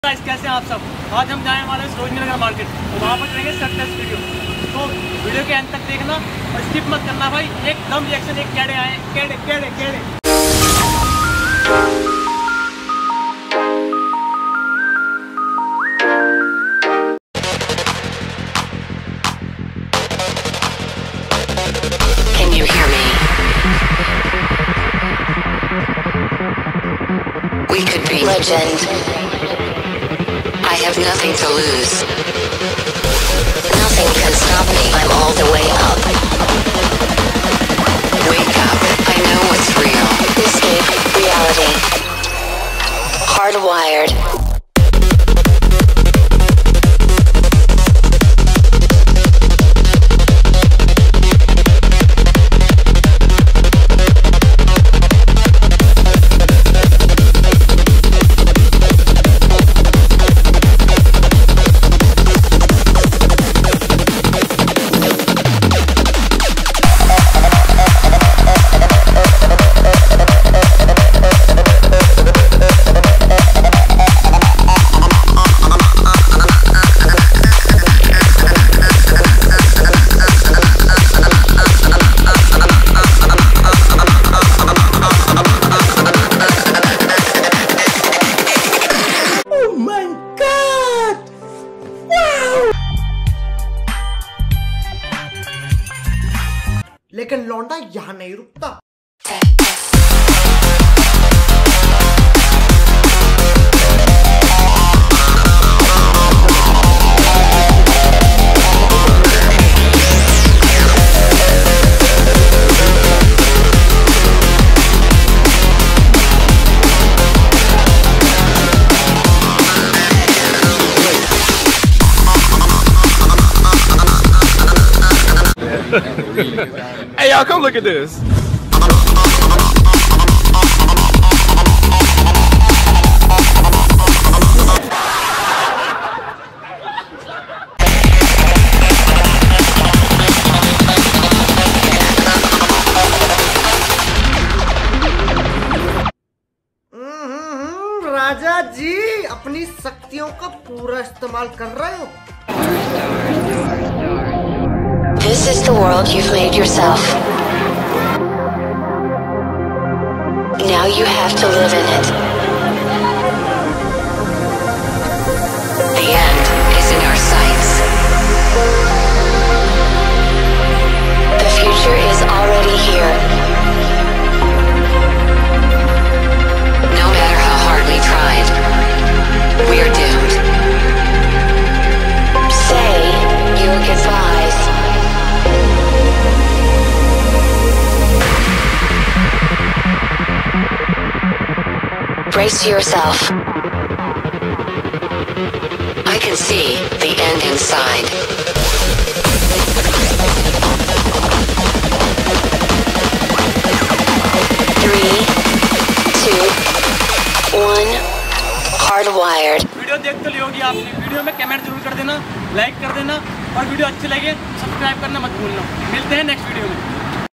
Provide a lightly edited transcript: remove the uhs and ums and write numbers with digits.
कैसे हैं आप सब। आज हम जाने वाले हैं सरोजनी नगर मार्केट, तो वहाँ पर करेंगे शर्टलेस वीडियो। तो वीडियो के अंत तक देखना और स्किप मत करना भाई। एकदम रिएक्शन एक केड़े आए, केड़े केड़े केड़े। Can you hear me? We could be legend. I have nothing to lose. Nothing can stop me. I'm all the way up. Wake up. I know what's real. Escape reality. Hardwired. लेकिन लौंडा यहाँ नहीं रुकता। Hey y'all, come look at this. राजा जी अपनी शक्तियों का पूरा इस्तेमाल कर रहे हो। This is the world you've made yourself. Now you have to live in it. The end is in our sights. The future is already here. No matter how hard we tried, we are doomed. Say your goodbyes. Brace yourself. I can see the end inside. 3, 2, 1. Hardwired. Video देख तो ली होगी आपने। Video में comment जरूर कर देना, like कर देना और वीडियो अच्छी लगे सब्सक्राइब करना मत भूलना। मिलते हैं नेक्स्ट वीडियो में।